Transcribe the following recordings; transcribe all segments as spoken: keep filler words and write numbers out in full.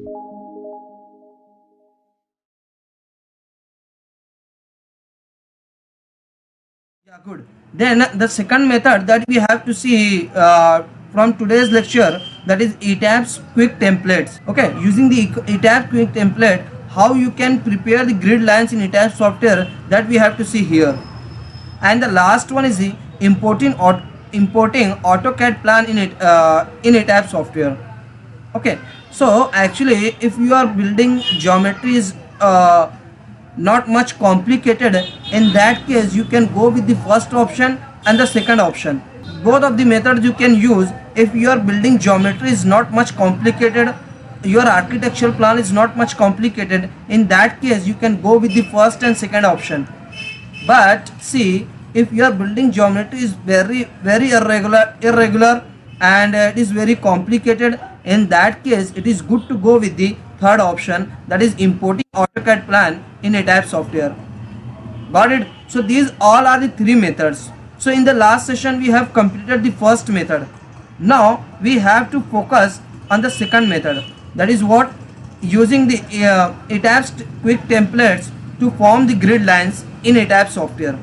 Yeah, good. Then the second method that we have to see uh, from today's lecture, that is E TABS quick templates. Okay, using the E TABS quick template, how you can prepare the grid lines in E TABS software, that we have to see here. And the last one is the importing auto, importing AutoCAD plan in it uh, in E TABS software. Okay, so actually if you are building geometries uh, not much complicated, in that case you can go with the first option and the second option. Both of the methods you can use. If you are building geometry is not much complicated, your architectural plan is not much complicated, in that case you can go with the first and second option. But see, if you are building geometry is very very irregular irregular and uh, it is very complicated, in that case it is good to go with the third option, that is importing AutoCAD plan in E TABS software. Got it? So these all are the three methods. So in the last session we have completed the first method. Now we have to focus on the second method, that is what, using the uh, E TABS quick templates to form the grid lines in E TABS software.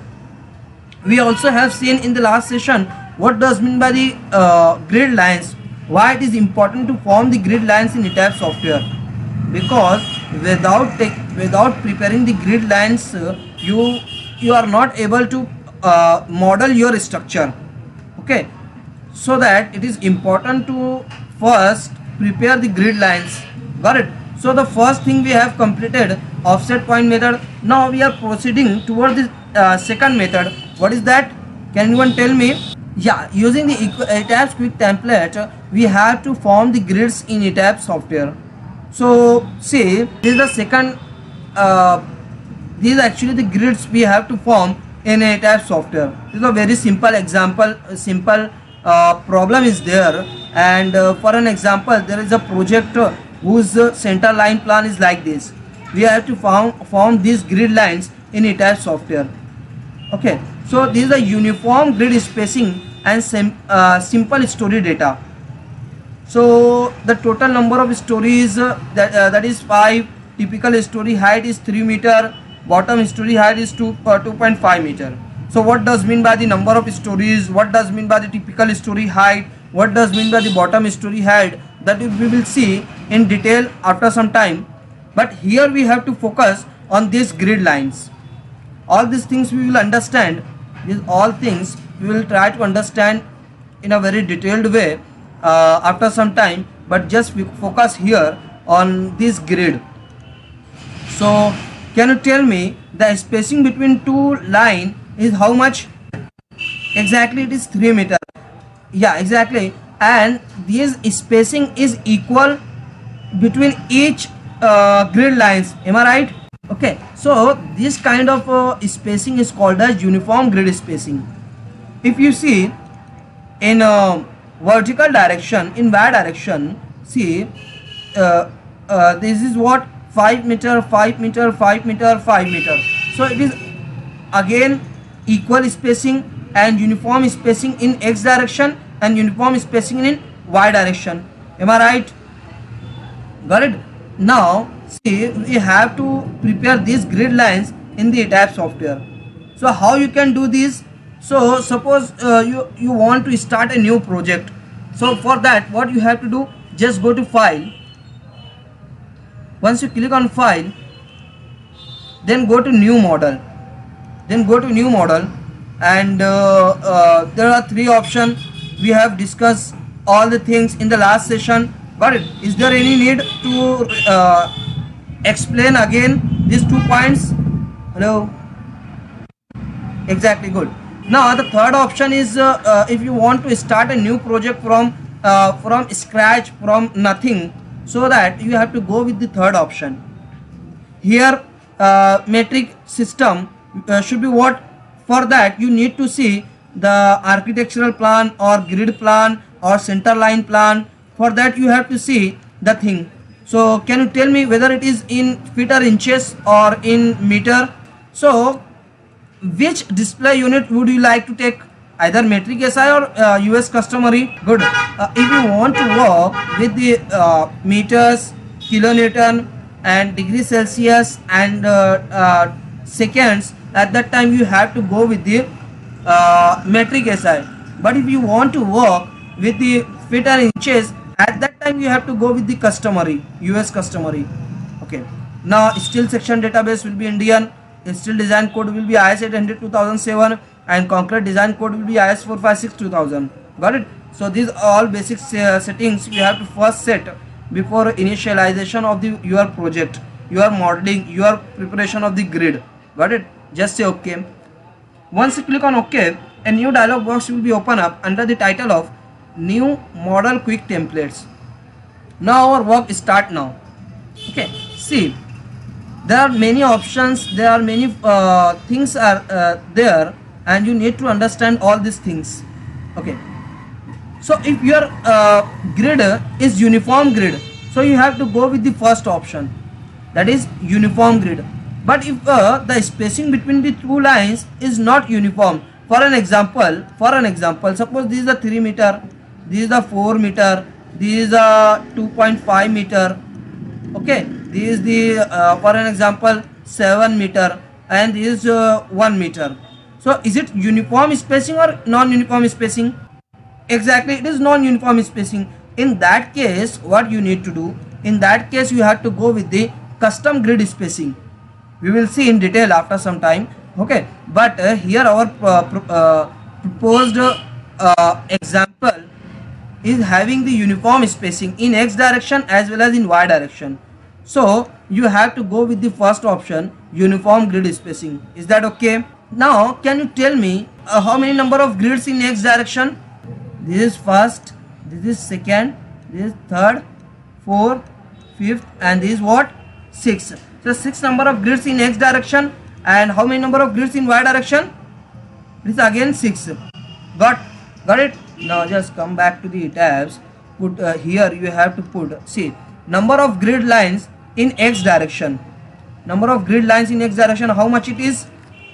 We also have seen in the last session what does mean by the uh, grid lines, why it is important to form the grid lines in E TABS software. Because without take, without preparing the grid lines, uh, you you are not able to uh, model your structure. Okay, so that it is important to first prepare the grid lines. Got it? So the first thing we have completed, offset point method. Now we are proceeding towards the uh, second method. What is that? Can anyone tell me? Yeah, using the E TABS quick template, we have to form the grids in E TABS software. So see, this is the second uh, these are actually the grids we have to form in E TABS software. This is a very simple example, a simple uh, problem is there, and uh, for an example, there is a project uh, whose uh, center line plan is like this. We have to form, form these grid lines in E TABS software. Okay, so this is a uniform grid spacing and sim, uh, simple story data. So the total number of stories uh, that uh, that is five. Typical story height is three meter. Bottom story height is two uh, two point five meter. So what does mean by the number of stories? What does mean by the typical story height? What does mean by the bottom story height? That we will see in detail after some time. But here we have to focus on these grid lines. All these things we will understand. These all things we will try to understand in a very detailed way uh, after some time. But just focus here on this grid. So can you tell me the spacing between two line is how much? Exactly, it is three meter. Yeah, exactly. And this spacing is equal between each uh, grid lines. Am I right? Okay. So this kind of uh, spacing is called as uniform grid spacing. If you see in uh, vertical direction, in y direction, see uh, uh, this is what, five meter, five meter, five meter, five meter. So it is again equal spacing and uniform spacing in x direction and uniform spacing in y direction. Am I right? Got it? Now see, we have to prepare these grid lines in the E TABS software. So how you can do this? So suppose uh, you you want to start a new project. So for that, what you have to do, just go to file. Once you click on file, then go to new model, then go to new model, and uh, uh, there are three options. We have discussed all the things in the last session. Got it? Is there any need to uh, explain again these two points? Hello? Exactly, good. Now the third option is uh, uh, if you want to start a new project from uh, from scratch, from nothing, so that you have to go with the third option. Here uh, metric system uh, should be what? For that you need to see the architectural plan or grid plan or center line plan. For that you have to see the thing. So can you tell me whether it is in feet or inches or in meter? So which display unit would you like to take? Either metric S I or uh, U S customary? Good. Uh, if you want to work with the uh, meters, kilonewton and degree Celsius and uh, uh, seconds, at that time you have to go with the uh, metric S I. But if you want to work with the feet and inches, at that time you have to go with the customary, U S customary. Okay. Now steel section database will be Indian, steel design code will be I S eight hundred two thousand seven, and concrete design code will be I S four fifty-six two thousand. Got it? So these are all basic uh, settings you have to first set before initialization of the your project, your modeling, your preparation of the grid. Got it? Just say okay. Once you click on OK, a new dialog box will be open up under the title of New Model Quick Templates. Now our work start now. Okay, see, there are many options, there are many uh, things are uh, there, and you need to understand all these things. Okay, so if your uh, grid is uniform grid, so you have to go with the first option, that is uniform grid. But if uh, the spacing between the two lines is not uniform, for an example, for an example, suppose this is a three meter, this is the four meter, this is a two point five meter, okay, this is the uh, for an example seven meter, and this is uh, one meter. So is it uniform spacing or non-uniform spacing? Exactly, it is non-uniform spacing. In that case, what you need to do, in that case you have to go with the custom grid spacing. We will see in detail after some time. Okay, but uh, here our uh, pro uh, proposed uh, example is having the uniform spacing in X direction as well as in Y direction. So you have to go with the first option, uniform grid spacing. Is that okay? Now can you tell me uh, how many number of grids in X direction? This is first, this is second, this is third, fourth, fifth, and this is what? Six. So six number of grids in X direction, and how many number of grids in Y direction? It is again six. Got got it? Now just come back to the tabs. Put uh, here you have to put, see, number of grid lines in X direction. Number of grid lines in X direction, how much it is?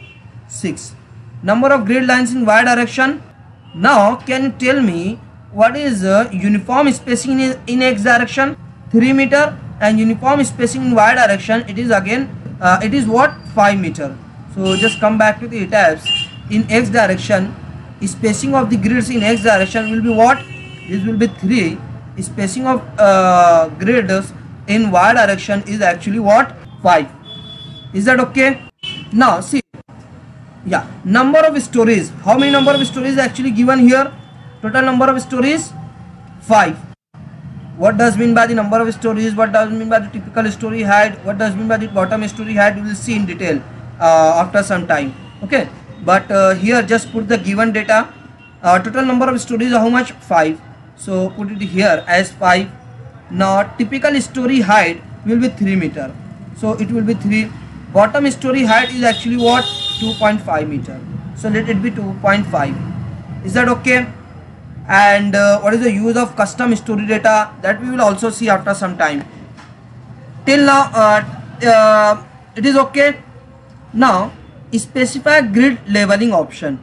Six. Number of grid lines in Y direction. Now can you tell me what is uh, uniform spacing in, in X direction? three meter, and uniform spacing in Y direction, it is again uh, it is what? five meter. So just come back to the tabs. In X direction, spacing of the grids in X direction will be what? This will be three. Spacing of uh, grids in Y direction is actually what? five. Is that okay? Now see, yeah, number of stories. How many number of stories actually given here? Total number of stories five. What does mean by the number of stories? What does mean by the typical story height? What does mean by the bottom story height? We will see in detail uh, after some time. Okay, but uh, here just put the given data. Uh, total number of stories how much? five. So put it here as five. Now typical story height will be three meter. So it will be three. Bottom story height is actually what? two point five meter. So let it be two point five. Is that okay? And uh, what is the use of custom story data, that we will also see after some time. Till now uh, uh, it is okay. Now specify grid labeling option.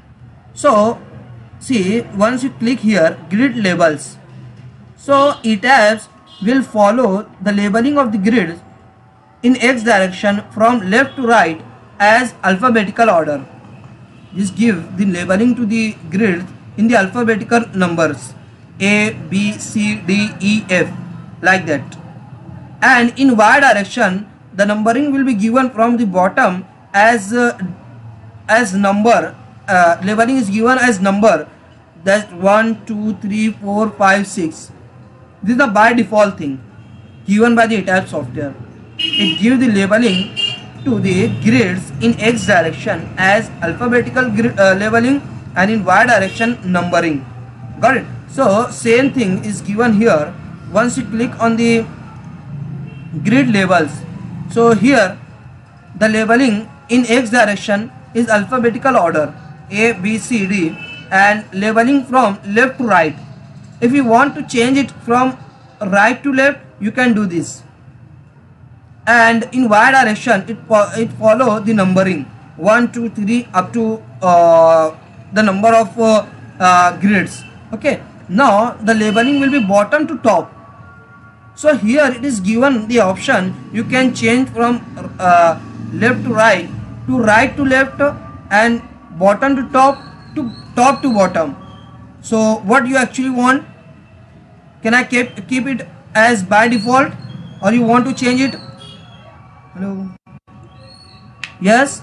So see, once you click here grid labels, so E tabs will follow the labeling of the grids in X direction from left to right as alphabetical order. This give the labeling to the grids in the alphabetical numbers A, B, C, D, E, F, like that. And in Y direction, the numbering will be given from the bottom as uh, as number. Uh, labeling is given as number. That's one, two, three, four, five, six. This is the by default thing given by the E tabs software. It gives the labeling to the grids in X direction as alphabetical grid, uh, labeling, and in Y direction numbering. Got it? So same thing is given here. Once you click on the grid labels, so here the labeling in X direction is alphabetical order A, B, C, D, and labeling from left to right. If you want to change it from right to left, you can do this. And in Y direction, it it follow the numbering one, two, three up to uh, the number of uh, uh, grids. Okay, now the labeling will be bottom to top. So here it is given the option, you can change from uh, left to right, to right to left, and bottom to top, to top to bottom. So what you actually want? Can I keep keep it as by default, or you want to change it? Hello. Yes,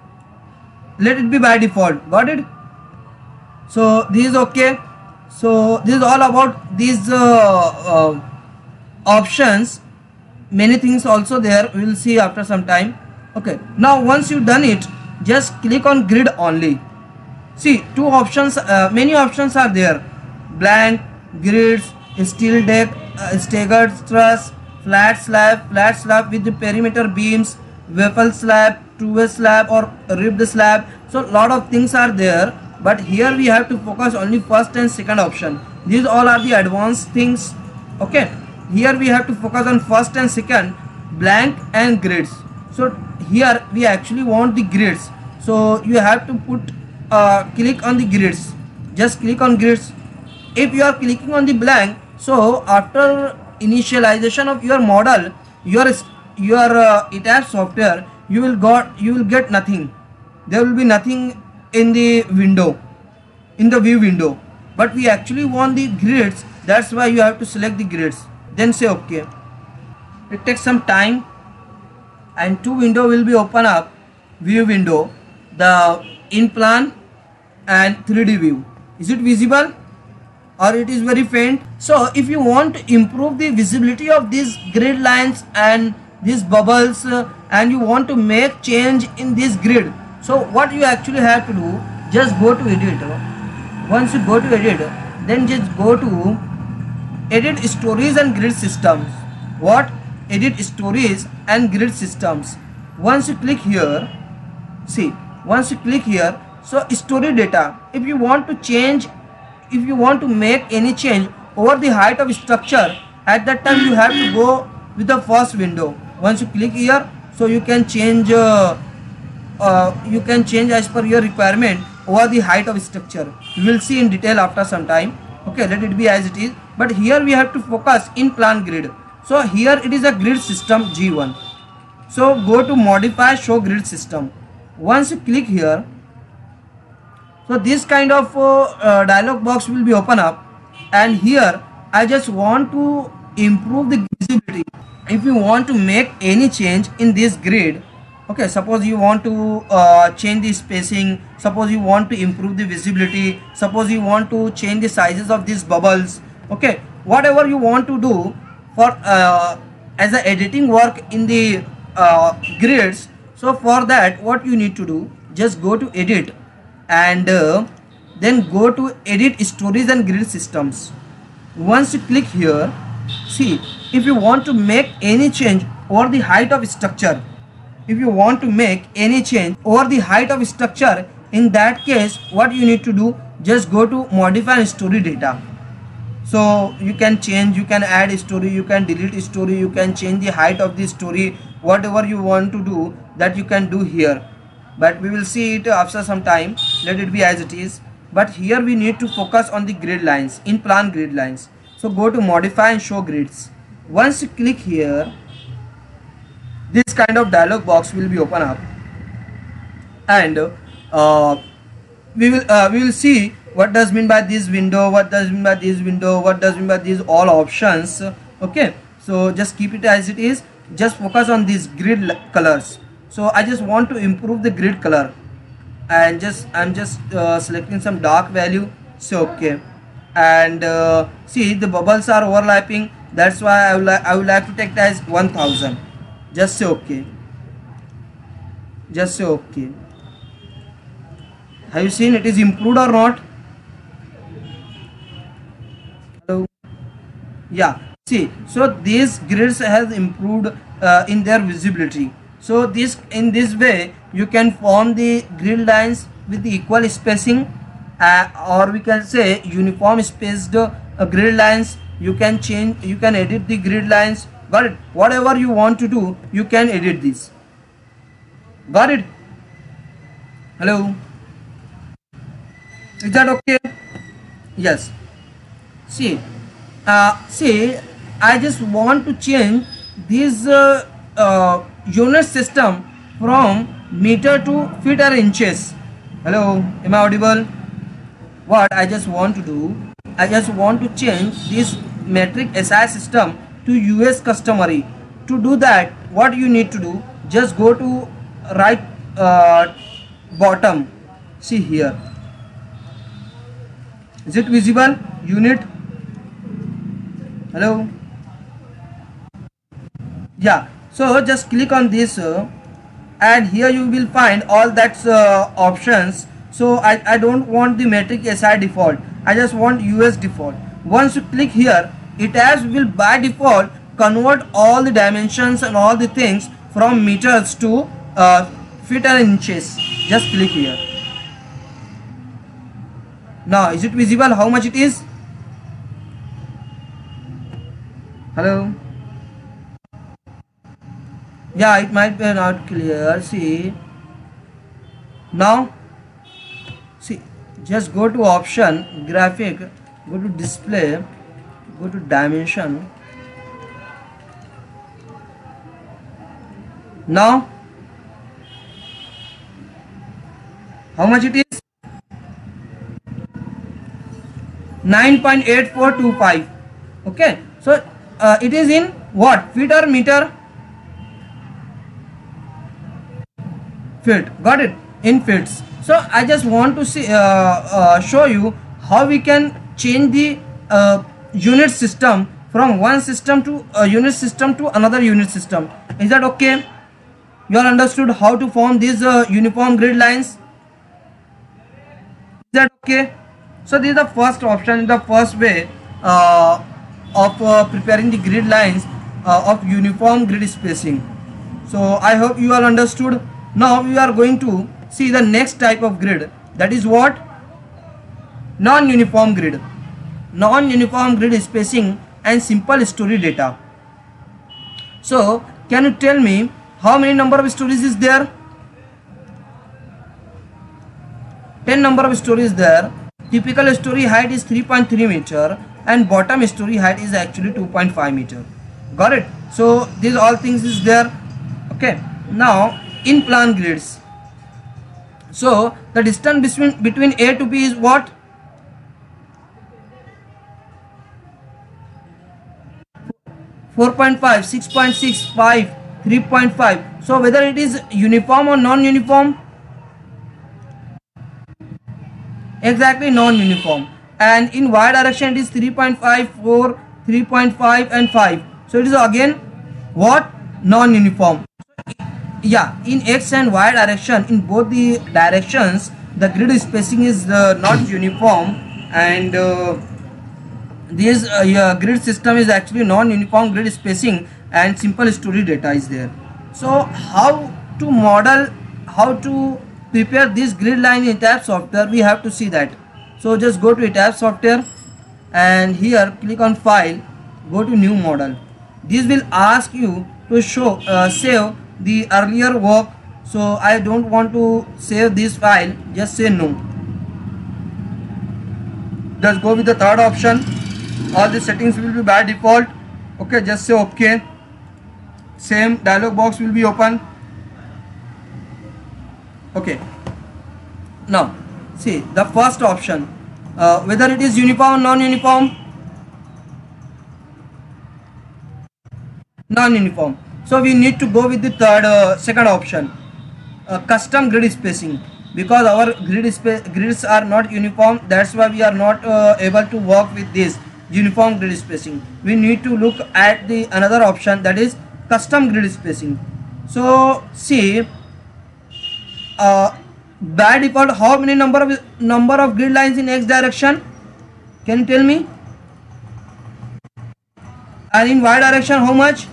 let it be by default. Got it? So this is okay. So this is all about these uh, uh, options. Many things also there, we will see after some time. Okay, now once you done it, just click on grid only. See, two options, uh, many options are there: blank, grids, steel deck, uh, staggered truss, flat slab, flat slab with the perimeter beams, waffle slab, two-way slab or ribbed slab. So lot of things are there, but here we have to focus only first and second option. These all are the advanced things. Okay, here we have to focus on first and second, blank and grids. So here we actually want the grids, so you have to put uh, click on the grids. Just click on grids. If you are clicking on the blank, so after initialization of your model, your your uh, E T A B software, you will got you will get nothing. There will be nothing in the window, in the view window. But we actually want the grids. That's why you have to select the grids. Then say OK. It takes some time, and two window will be open up. View window, the in plan and three D view. Is it visible, or it is very faint? So if you want to improve the visibility of these grid lines and these bubbles, uh, and you want to make change in this grid, so what you actually have to do, just go to edit. Once you go to edit, then just go to edit stories and grid systems. What? Edit stories and grid systems. Once you click here, see, once you click here, so story data, if you want to change, if you want to make any change over the height of structure, at that time you have to go with the first window. Once you click here, so you can change uh, uh, you can change as per your requirement over the height of structure. You will see in detail after some time. Okay, let it be as it is, but here we have to focus in plan grid. So here it is a grid system G one. So go to modify show grid system. Once you click here, so this kind of uh, uh, dialog box will be open up, and here I just want to improve the visibility. If you want to make any change in this grid, okay, suppose you want to uh, change the spacing, suppose you want to improve the visibility, suppose you want to change the sizes of these bubbles, okay, whatever you want to do for uh, as a editing work in the uh, grids. So for that, what you need to do, just go to edit, and uh, then go to edit stories and grid systems. Once you click here, see, if you want to make any change over the height of structure, if you want to make any change over the height of structure, in that case what you need to do, just go to modify story data. So you can change, you can add a story, you can delete a story, you can change the height of the story, whatever you want to do, that you can do here. But we will see it after some time. Let it be as it is. But here we need to focus on the grid lines, in plan grid lines. So go to modify and show grids. Once you click here, this kind of dialog box will be open up, and uh, we will uh, we will see what does mean by this window, what does mean by this window, what does mean by these all options. Okay, so just keep it as it is. Just focus on these grid colors. So I just want to improve the grid color, and just I'm just uh, selecting some dark value. So okay, and uh, see, the bubbles are overlapping. That's why I would like I would like to take it as one thousand. Just say okay. Just say okay. Have you seen it is improved or not? Hello. Yeah. See, so these grids has improved uh, in their visibility. So this in this way you can form the grid lines with the equal spacing, uh, or we can say uniform spaced uh, grid lines. You can change, you can edit the grid lines. Got it? Whatever you want to do, you can edit this. Got it? Hello? Is that okay? Yes. See, uh, see, I just want to change this uh, uh, unit system from meter to feet or inches. Hello, am I audible? What I just want to do, I just want to change this metric S I system to U S customary. To do that, what you need to do, just go to right uh, bottom, see here, is it visible? Unit, hello, yeah. So just click on this uh, and here you will find all that uh, options. So I, I don't want the metric S I default, I just want U S default. Once you click here, it has will by default convert all the dimensions and all the things from meters to uh, feet and inches. Just click here. Now is it visible how much it is? Hello, yeah, it might be not clear. See now, see, just go to option, graphic, go to display, go to dimension. Now how much it is? nine point eight four two five. Okay, so uh, it is in what, feet or meter? Feet. Got it, in feet. So I just want to see uh, uh, show you how we can change the uh, unit system from one system to a unit system to another unit system. Is that okay? You all understood how to form these uh, uniform grid lines? Is that okay? So this is the first option, the first way uh, of uh, preparing the grid lines uh, of uniform grid spacing. So I hope you all understood. Now we are going to see the next type of grid, that is what? Non-uniform grid. Non-uniform grid spacing and simple story data. So can you tell me how many number of stories is there? ten number of stories there. Typical story height is three point three meter and bottom story height is actually two point five meter. Got it? So these all things is there. Okay, now in plan grids, so the distance between between A to B is what? four point five, six point six, five, three point five. So whether it is uniform or non-uniform? Exactly, non-uniform. And in y direction it is three point five, four, three point five and five. So it is again what? Non-uniform. Yeah, in x and y direction, in both the directions the grid spacing is uh, not uniform, and uh, this uh, yeah, grid system is actually non-uniform grid spacing and simple story data is there. So how to model, how to prepare this grid line in E T A B software, we have to see that. So just go to E T A B software and here click on file, go to new model. This will ask you to show uh, save the earlier work. So I don't want to save this file, just say no. Just go with the third option. All the settings will be by default. Okay, just say okay. Same dialog box will be open. Okay, now see the first option, uh, whether it is uniform or non-uniform. Non-uniform. So we need to go with the third uh, second option, uh, custom grid spacing, because our grid grids are not uniform. That's why we are not uh, able to work with this uniform grid spacing. We need to look at the another option, that is custom grid spacing. So see, uh, by default how many number of number of grid lines in x direction? Can you tell me? And in y direction how much?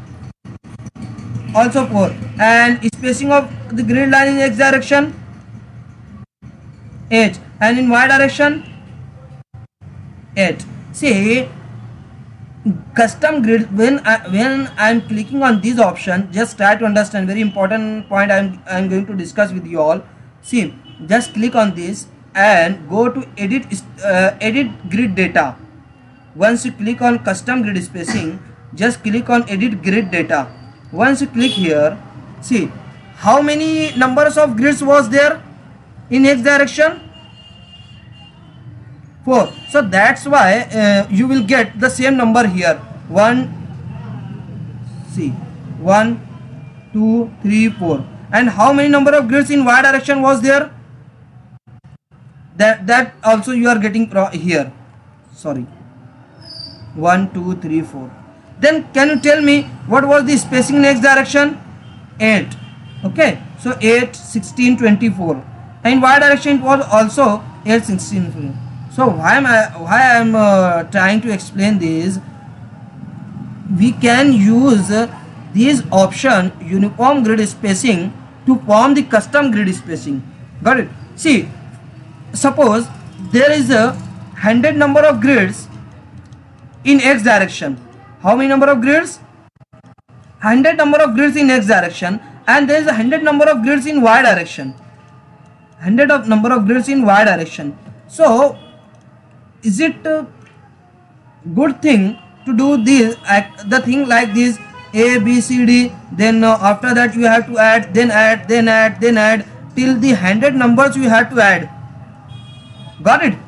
Also four. And spacing of the grid line in x direction? eight. And in y direction? eight. See, custom grid, when I, when I am clicking on this option, just try to understand, very important point I am I am going to discuss with you all. See, just click on this and go to edit uh, edit grid data. Once you click on custom grid spacing, just click on edit grid data. Once you click here, see how many numbers of grids was there in x direction? four. So that's why uh, you will get the same number here. one, see, one, two, three, four. And how many number of grids in y direction was there? That that also you are getting here. Sorry, one, two, three, four. Then can you tell me what was the spacing in x direction? eight. Okay, so eight, sixteen, twenty-four. And in y direction it was also eight, sixteen. So why am I why I am uh, trying to explain this? We can use uh, this option uniform grid spacing to form the custom grid spacing. Got it? See, suppose there is a hundred number of grids in x direction. How many number of grids? Hundred number of grids in x direction, and there is a hundred number of grids in y direction. Hundred of number of grids in y direction. So is it a good thing to do this, the thing like this, A, B, C, D, then uh, after that you have to add, then add, then add, then add, till the hundred numbers you have to add. Got it?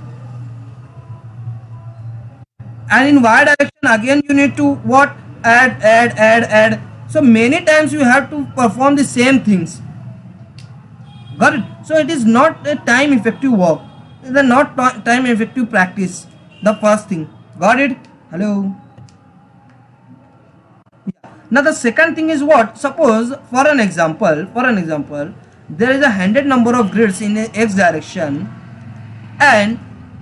And in y direction again you need to what? Add, add, add, add. So many times you have to perform the same things. Got it? So it is not a time effective work. It is not time effective practice. The first thing. Got it? Hello? Yeah. Now the second thing is what? Suppose for an example, for an example, there is a hundred number of grids in x direction, and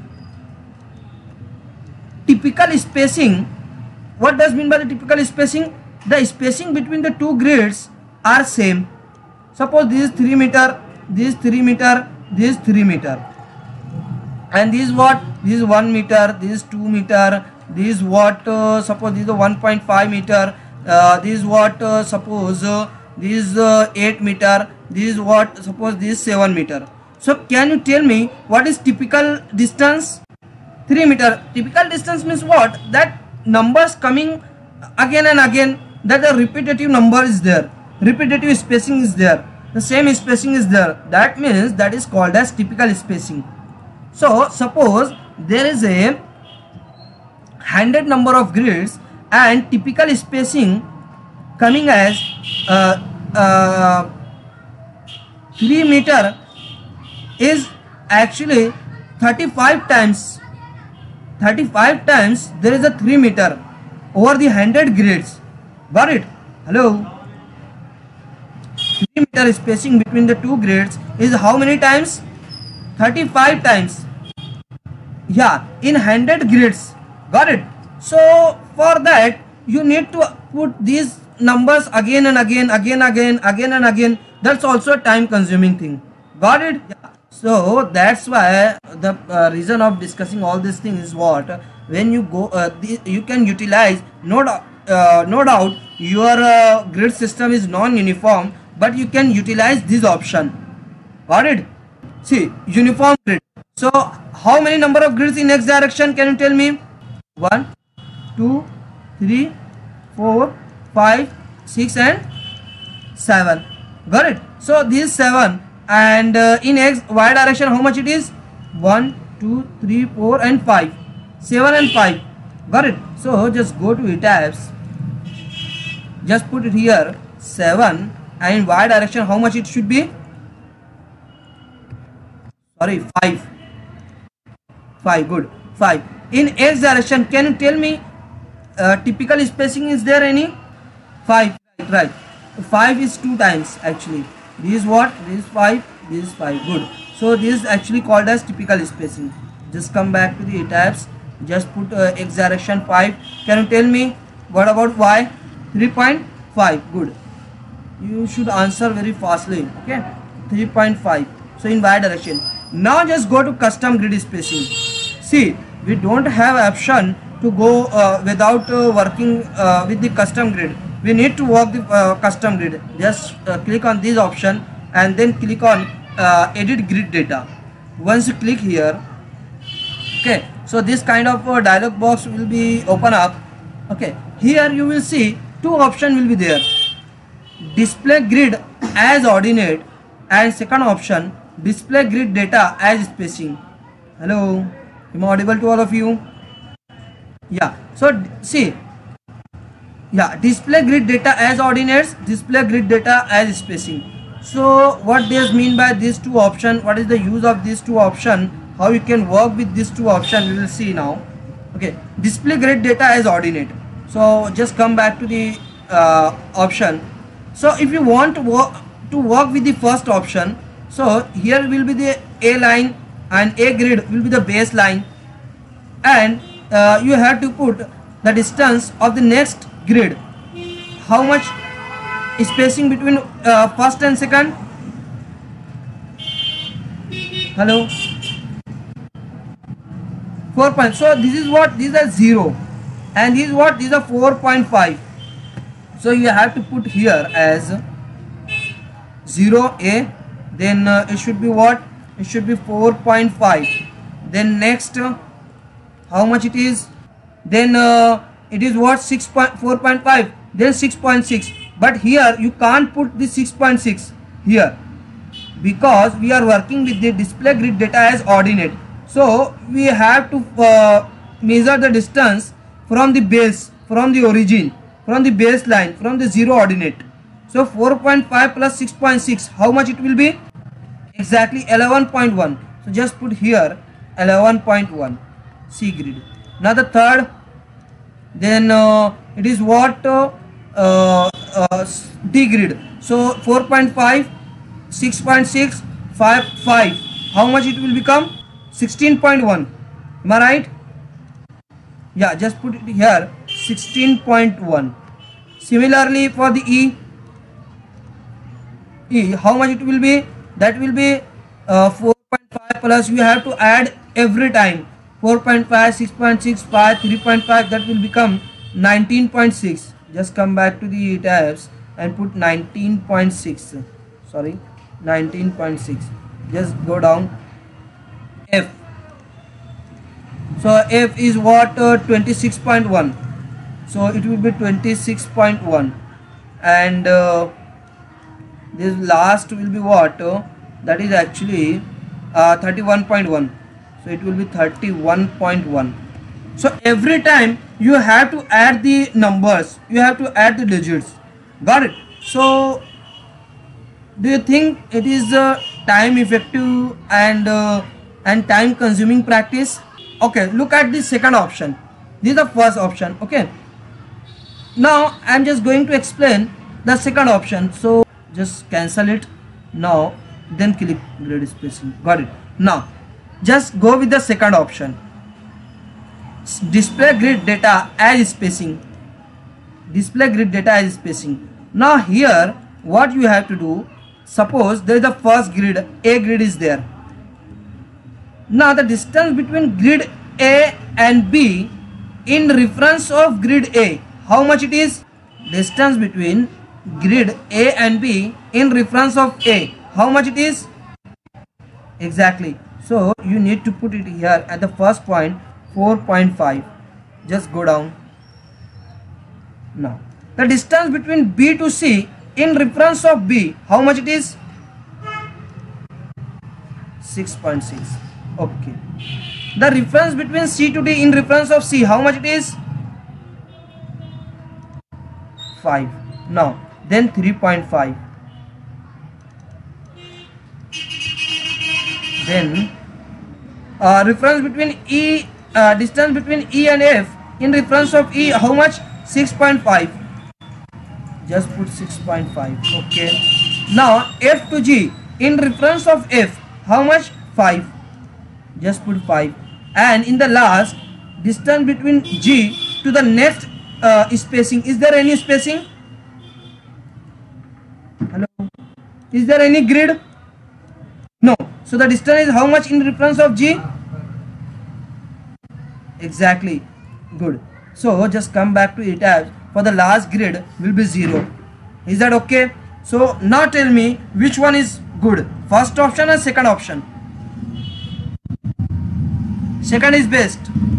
typical spacing. What does mean by the typical spacing? The spacing between the two grids are same. Suppose this is three meter, this is three meter, this is three meter. And this is what? This is one meter, this is two meter, this is what? Uh, suppose this is one point five meter, uh, this is what? Uh, suppose uh, this is uh, eight meter, this is what? Suppose this is seven meter. So can you tell me what is typical distance? three meter. Typical distance means what? That numbers coming again and again, that the repetitive number is there, repetitive spacing is there, the same spacing is there. That means that is called as typical spacing. So suppose there is a hundred number of grids and typical spacing coming as uh, uh, three meter is actually thirty-five times. thirty-five times there is a three meter over the hundred grids. Got it? Hello? three meter spacing between the two grids is how many times? thirty-five times. Yeah, in hundred grids. Got it? So for that you need to put these numbers again and again, again, again, again and again. That's also a time consuming thing. Got it? Yeah. So that's why the uh, reason of discussing all these things is what? When you go, uh, the, you can utilize, no, uh, no doubt your uh, grid system is non-uniform, but you can utilize this option. Got it? See, uniform grid. So how many number of grids in x direction? Can you tell me? one, two, three, four, five, six and seven. Got it? So this is seven, and uh, in x y direction how much it is? one, two, three, four and five. seven and five. Got it? So just go to tabs, just put it here seven, and in y direction how much it should be? Sorry, five. five. Good. five. In x direction, can you tell me uh, typical spacing is there any? five. Right, right. five is two times actually. This is what? This is five. This is five. Good. So this is actually called as typical spacing. Just come back to the tabs. Just put uh, x direction five. Can you tell me what about y? three point five. Good. You should answer very fastly. Okay. three point five. So in y direction. Now just go to custom grid spacing. See, we don't have option to go uh, without uh, working uh, with the custom grid. We need to work the uh, custom grid. Just uh, click on this option and then click on uh, edit grid data. Once you click here, okay, So this kind of uh, dialog box will be open up. Okay, here you will see two options will be there: display grid as ordinate, and second option, display grid data as spacing. Hello, am I audible to all of you? Yeah, so see, yeah, display grid data as ordinates, display grid data as spacing. So what does mean by these two options? What is the use of these two options? How you can work with these two options, we will see now. Okay, display grid data as ordinate. So just come back to the uh, option. So if you want to work to work with the first option, so here will be the A line and A grid will be the baseline, and uh, you have to put the distance of the next grid. How much spacing between uh, first and second? Hello, four point. So this is what, these are zero, and this is what, these are four point five. So you have to put here as zero A, then uh, it should be what, it should be four point five. Then next, uh, how much it is, then uh, it is what, six point four point five, then six point six. But here you can't put the six point six here, because we are working with the display grid data as ordinate. So we have to uh, measure the distance from the base, from the origin, from the baseline, from the zero ordinate. So four point five plus six point six, how much it will be? Exactly eleven point one. So just put here eleven point one, C grid. Now the third, then uh, it is what, uh, uh, uh, D grid. So four point five, six point six, five, five. How much it will become? sixteen point one. Am I right? Yeah, just put it here sixteen point one. Similarly for the E, E, how much it will be? That will be uh, four point five plus, you have to add every time four point five, six point six, five, three point five, that will become nineteen point six. Just come back to the tabs and put nineteen point six. Sorry, nineteen point six. Just go down. F. So F is what, uh, twenty-six point one. So it will be twenty-six point one, and uh, this last will be what, uh, that is actually uh, thirty-one point one. So it will be thirty-one point one. So every time you have to add the numbers, you have to add the digits. Got it? So do you think it is uh, time effective and uh, and time consuming practice? Okay, look at the second option. This is the first option. Okay, now I am just going to explain the second option. So just cancel it now, then click grid spacing. Got it? Now just go with the second option, display grid data as spacing. Display grid data as spacing. Now here what you have to do, suppose there is the first grid, A grid is there. Now the distance between grid A and B in reference of grid A, how much it is? Distance between grid A and B in reference of A, how much it is? Exactly. So you need to put it here at the first point, four point five. Just go down. Now the distance between B to C in reference of B, how much it is? six point six. Okay. The reference between C to D in reference of C, how much it is? five. Now then three point five. Then uh, reference between E, uh, distance between E and F in reference of E, how much? six point five. Just put six point five. Okay. Now F to G in reference of F, how much? five. Just put five. And in the last, distance between G to the next uh, spacing, is there any spacing? Hello, is there any grid? No. So the distance is how much in reference of G? Exactly. Good. So just come back to it as for the last grid will be zero. Is that okay? So now tell me which one is good, first option or second option? Second is best.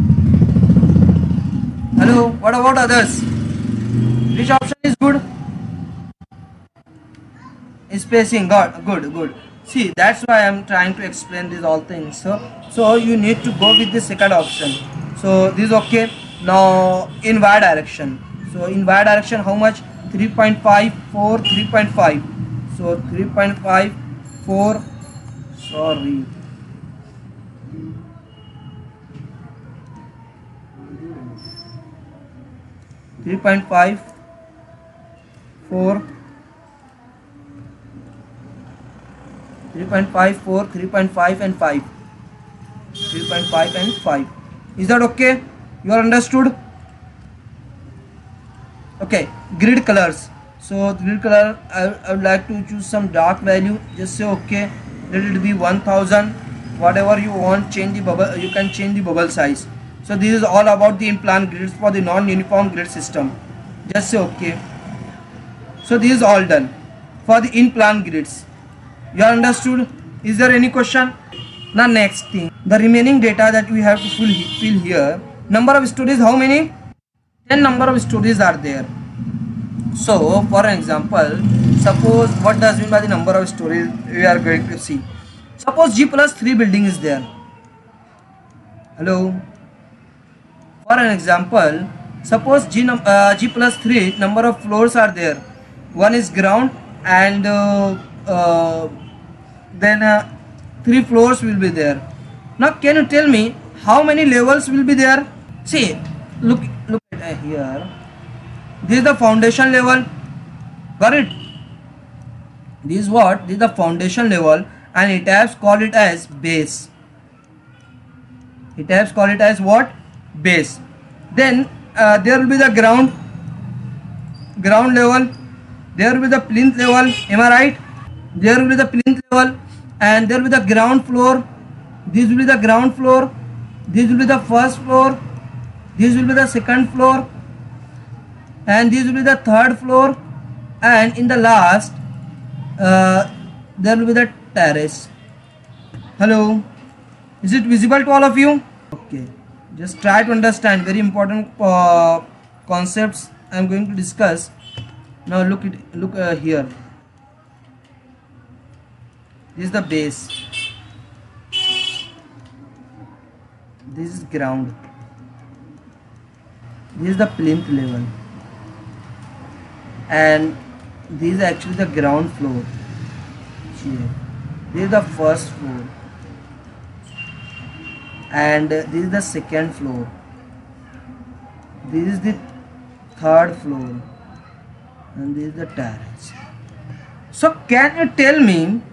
Hello, what about others? Which option is good? Spacing, good, good, good. See, that's why I'm trying to explain these all things. So, so you need to go with the second option. So this is okay. Now in y direction. So in y direction, how much? three point five four, three point five. So three point five four. Sorry. three point five four. three point five four, three point five and five. three point five and five. Is that okay? You are understood? Okay, grid colors. So grid color, I, I would like to choose some dark value. Just say okay. Let it be one thousand. Whatever you want, change the bubble. You can change the bubble size. So this is all about the in-plan grids for the non-uniform grid system. Just say okay. So this is all done for the in-plan grids. You are understood? Is there any question? Now next thing, the remaining data that we have to fill, fill here. Number of stories, how many? ten number of stories are there. So for an example, suppose, what does mean by the number of stories we are going to see? Suppose G plus three building is there. Hello. For an example, suppose G, uh, G plus three number of floors are there. One is ground and uh, uh, then uh, three floors will be there. Now can you tell me how many levels will be there? See, look, look at here. This is the foundation level. Got it? This is what? This is the foundation level, and it has called it as base. It has called it as what? Base. Then uh, there will be the ground, ground level. There will be the plinth level. Am I right? There will be the plinth level, and there will be the ground floor. This will be the ground floor. This will be the first floor. This will be the second floor, and this will be the third floor, and in the last uh, there will be the terrace. Hello, is it visible to all of you? Okay, just try to understand very important uh, concepts I am going to discuss. Now look at look uh, here. This is the base. This is ground. This is the plinth level, and this is actually the ground floor. Here, this is the first floor, and this is the second floor. This is the third floor, and this is the terrace. So, can you tell me?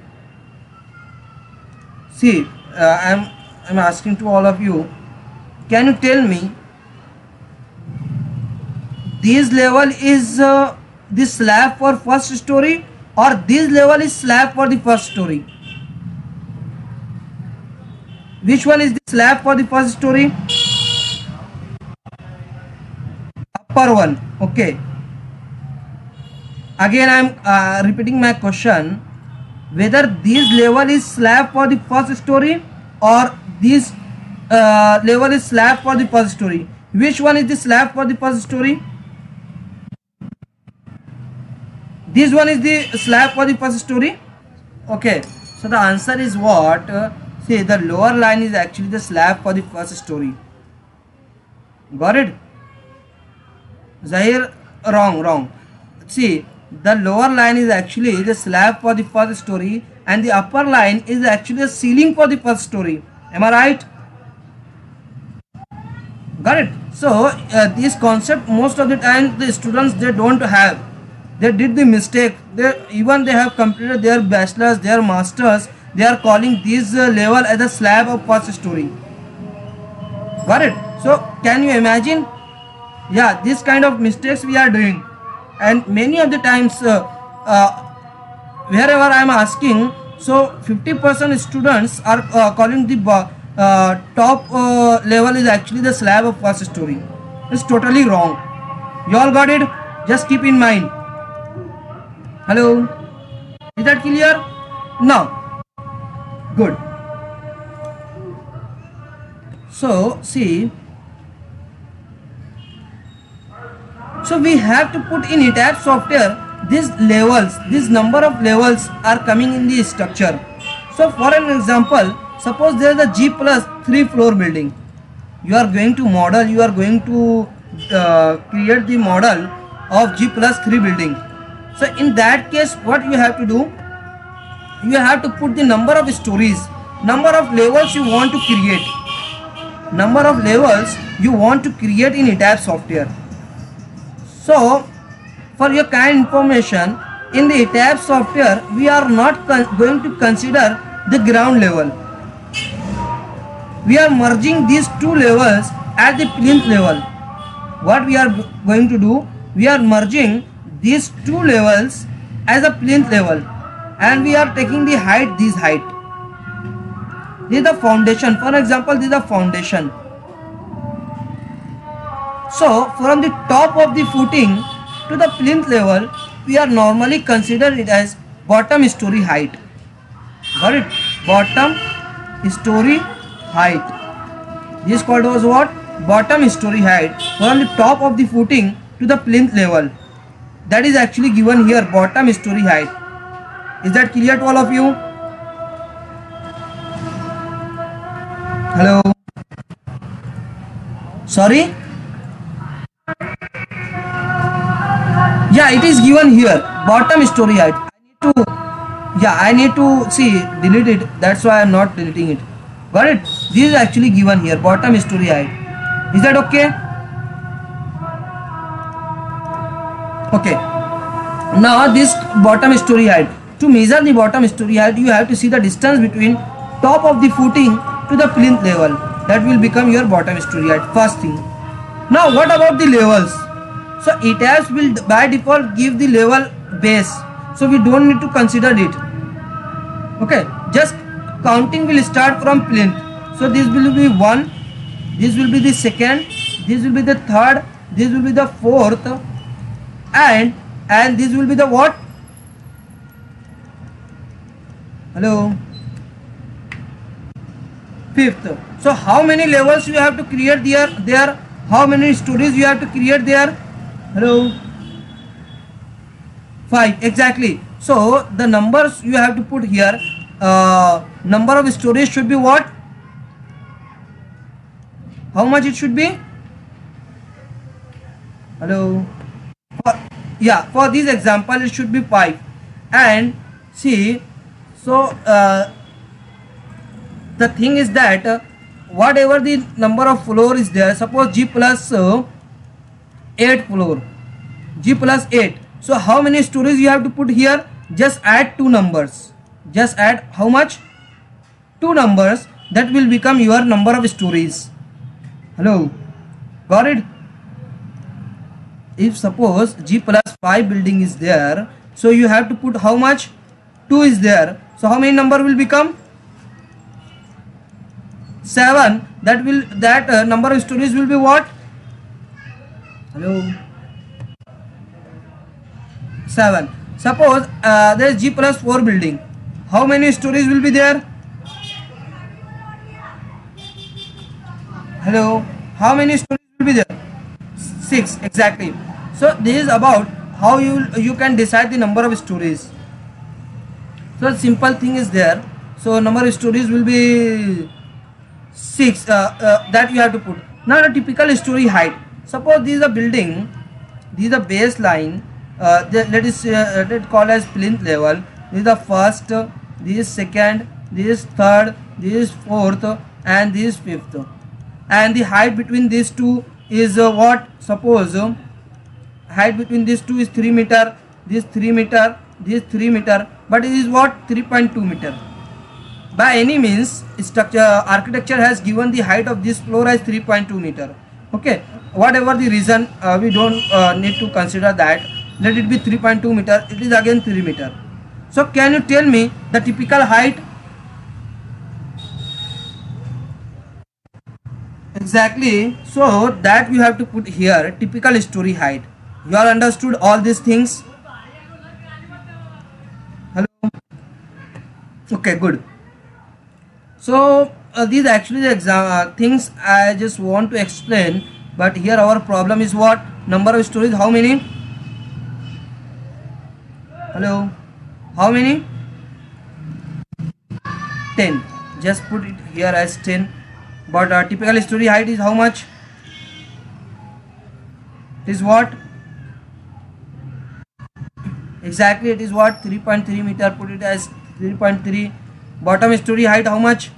See, uh, I'm I'm asking to all of you. Can you tell me? This level is uh, the slab for first story, or this level is slab for the first story? Which one is the slab for the first story? Upper one. Okay. Again, I am uh, repeating my question. Whether this level is slab for the first story, or this uh, level is slab for the first story? Which one is the slab for the first story? This one is the slab for the first story. Okay, so the answer is what? Uh, see, the lower line is actually the slab for the first story. Got it? Zahir, wrong, wrong. See, the lower line is actually the slab for the first story, and the upper line is actually the ceiling for the first story. Am I right? Got it? So uh, this concept most of the time the students they don't have. They did the mistake. They even they have completed their bachelor's, their masters. They are calling this uh, level as a slab of first story. Got it? So can you imagine? Yeah, this kind of mistakes we are doing, and many of the times uh, uh, wherever I am asking, so fifty percent students are uh, calling the uh, top uh, level is actually the slab of first story. It's totally wrong. You all got it? Just keep in mind. Hello, is that clear? Now, good. So see, so we have to put in E T A B software these levels, this number of levels are coming in the structure. So for an example, suppose there is a G plus three floor building. You are going to model, you are going to uh, create the model of G plus three building. So in that case, what you have to do, you have to put the number of stories, number of levels you want to create, number of levels you want to create in E T A B software. So for your kind information, in the E T A B software, we are not going to consider the ground level. We are merging these two levels at the plinth level. What we are going to do, we are merging these two levels as a plinth level, and we are taking the height, this height. This is the foundation. For example, this is the foundation. So from the top of the footing to the plinth level, we are normally consider it as bottom story height. Got it? Bottom story height. This called was what? Bottom story height from the top of the footing to the plinth level. That is actually given here, bottom story height. Is that clear to all of you? Hello? Sorry? Yeah, it is given here, bottom story height. I need to, yeah, I need to see, delete it. That's why I am not deleting it. Got it? This is actually given here, bottom story height. Is that okay? Okay. Now this bottom story height. To measure the bottom story height, you have to see the distance between top of the footing to the plinth level. That will become your bottom story height. First thing. Now what about the levels? So E T A B will by default give the level base. So we don't need to consider it. Okay. Just counting will start from plinth. So this will be one. This will be the second. This will be the third. This will be the fourth. And and this will be the what? Hello? Fifth. So how many levels you have to create there? There. How many stories you have to create there? Hello? Five. Exactly. So the numbers you have to put here. Uh, number of stories should be what? How much it should be? Hello? For, yeah, for this example it should be five. And see, so uh, the thing is that uh, whatever the number of floor is there, suppose G plus uh, eight floor, G plus eight. So how many stories you have to put here? Just add two numbers. Just add how much? Two numbers. That will become your number of stories. Hello? Got it? If suppose G plus five building is there, so you have to put how much? two is there. So how many number will become? seven. That will, that uh, number of stories will be what? Hello? seven. Suppose uh, there is G plus four building. How many stories will be there? Hello? How many stories will be there? six. Exactly. So this is about how you you can decide the number of stories. So simple thing is there. So number of stories will be six. Uh, uh, that you have to put. Now the typical story height. Suppose this is a building. This is a baseline. Uh, let us uh, let it call as plinth level. This is the first. This is second. This is third. This is fourth, and this is fifth. And the height between these two is uh, what? Suppose uh, height between these two is three meter. This three meter. This three meter. But it is what? three point two meter. By any means, structure architecture has given the height of this floor as three point two meter. Okay. Whatever the reason, uh, we don't uh, need to consider that. Let it be three point two meter. It is again three meter. So can you tell me the typical height? Exactly. So that you have to put here, typical story height. You all understood all these things? Hello? Okay, good. So uh, these actually the exam uh, things I just want to explain, but here our problem is what? Number of stories, how many? Hello, how many? ten. Just put it here as ten. But uh, typical story height is how much? It is what? Exactly, it is what? three point three meter. Put it as three point three. Bottom story height how much?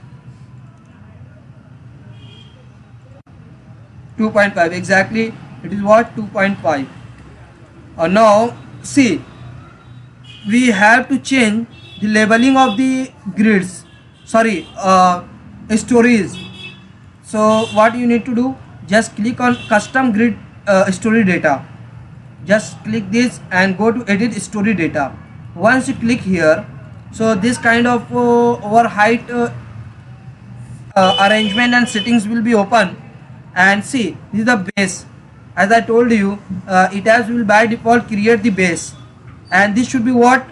two point five. Exactly, it is what? two point five. Uh, now see, we have to change the labeling of the grids, sorry, uh, stories. So what you need to do, just click on custom grid uh, story data. Just click this and go to edit story data. Once you click here, so this kind of uh, over height uh, uh, arrangement and settings will be open. And see, this is the base. As I told you, uh, it has will by default create the base, and this should be what?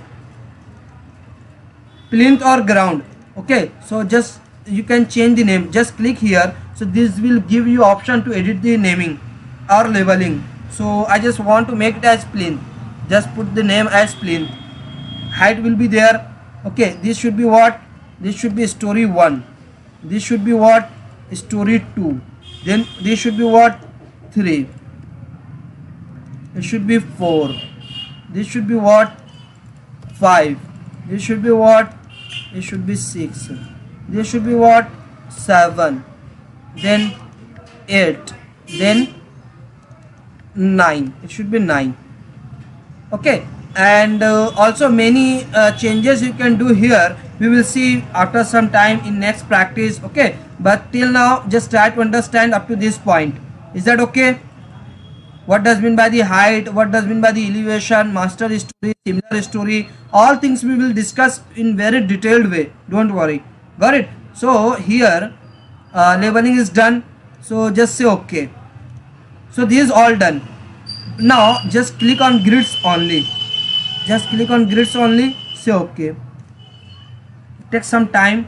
Plinth or ground. Okay, so just you can change the name. Just click here. So this will give you option to edit the naming or labeling. So I just want to make it as plinth. Just put the name as plinth. Height will be there. Okay, this should be what? This should be story one. This should be what? Story two. Then this should be what? three. It should be four. This should be what? five. This should be what? It should be six. This should be what? seven. Then eight. Then nine. It should be nine. Okay, and uh, also many uh, changes you can do here. We will see after some time in next practice. Okay, but till now just try to understand up to this point. Is that okay? What does mean by the height? What does mean by the elevation, master story, similar story? All things we will discuss in very detailed way. Don't worry. Got it? So here uh, labeling is done. So just say okay. So this is all done. Now just click on grids only. Just click on grids only. Say okay. Take some time.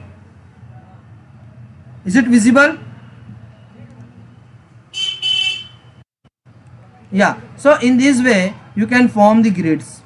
Is it visible? Yeah. So in this way you can form the grids.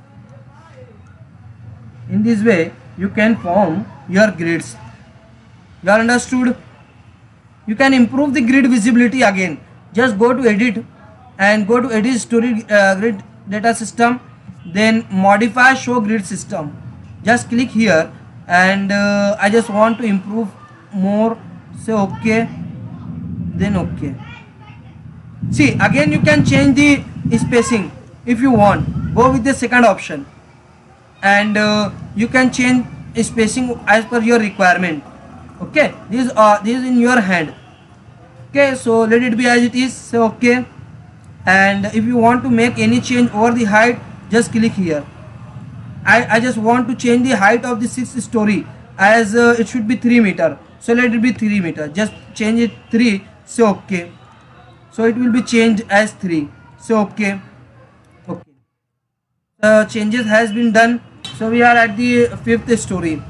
In this way you can form your grids. You are understood? You can improve the grid visibility again. Just go to edit and go to edit story uh, grid data system, then modify show grid system. Just click here, and uh, I just want to improve more. Say okay, then okay. See, again you can change the spacing if you want. Go with the second option, and uh, you can change spacing as per your requirement. Okay, this uh, this is in your hand. Okay, so let it be as it is. Say okay, and if you want to make any change over the height, just click here. I, I just want to change the height of the sixth story as uh, it should be three meter. So let it be three meter. Just change it three. Say okay. So it will be changed as three. So okay. Okay. The changes has been done. So we are at the fifth story.